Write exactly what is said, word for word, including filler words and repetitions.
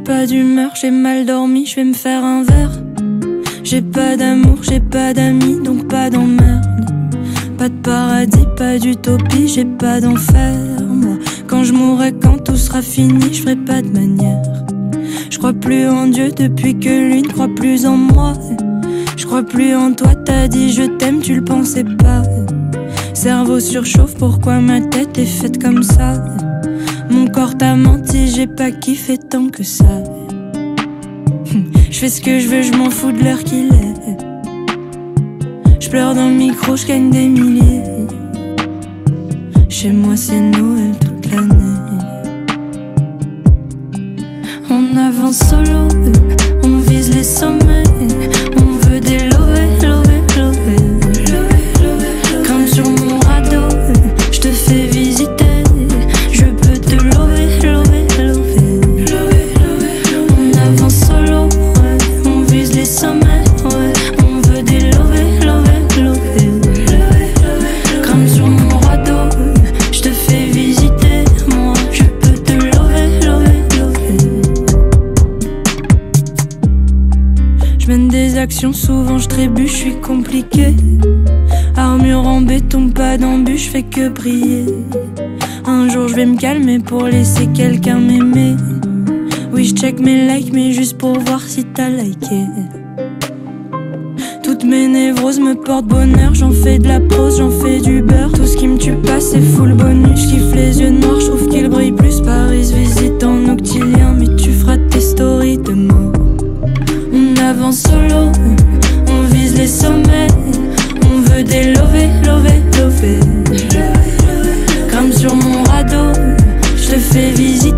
pas d'humeur, j'ai mal dormi, je vais me faire un verre. J'ai pas d'amour, j'ai pas d'amis, donc pas d'emmerde. Pas de paradis, pas d'utopie, j'ai pas d'enfer. Moi, quand je mourrai, quand tout sera fini, je ferai pas de manière. Je crois plus en Dieu depuis que lui ne croit plus en moi. Je crois plus en toi, t'as dit je t'aime, tu le pensais pas. Cerveau surchauffe, pourquoi ma tête est faite comme ça? Mon corps t'a menti, j'ai pas kiffé tant que ça. Je fais ce que je veux, je m'en fous de l'heure qu'il est. Je pleure dans le micro, je gagne des milliers. Chez moi c'est Noël toute l'année. On avance solo, on vise les sommets. On veut des lovés, lovés, lovés. Comme sur mon radeau, je te fais visiter. Je peux te lover, lover, lover. On avance solo, ouais. On vise les sommets, ouais. On veut des lovés, lovés, lovés. Comme sur mon radeau, je te fais visiter. Moi, je peux te lover, lover, lover. Je mène des actions, souvent je trébuche, je suis compliqué. Armure en béton, pas d'embûche, je fais que briller. Un jour je vais me calmer pour laisser quelqu'un m'aimer. Oui je check mes likes mais juste pour voir si t'as liké. Toutes mes névroses me portent bonheur. J'en fais de la prose, j'en fais du beurre. Tout ce qui me tue pas c'est full bonus. J'kiffe les yeux noirs, j'trouve qu'ils brillent plus. Paris visite en octilien, mais tu feras tes stories demain. On avance solo, on vise les sommets. On veut des lovés, lovés, lovés. Comme sur mon radeau, je te fais visiter.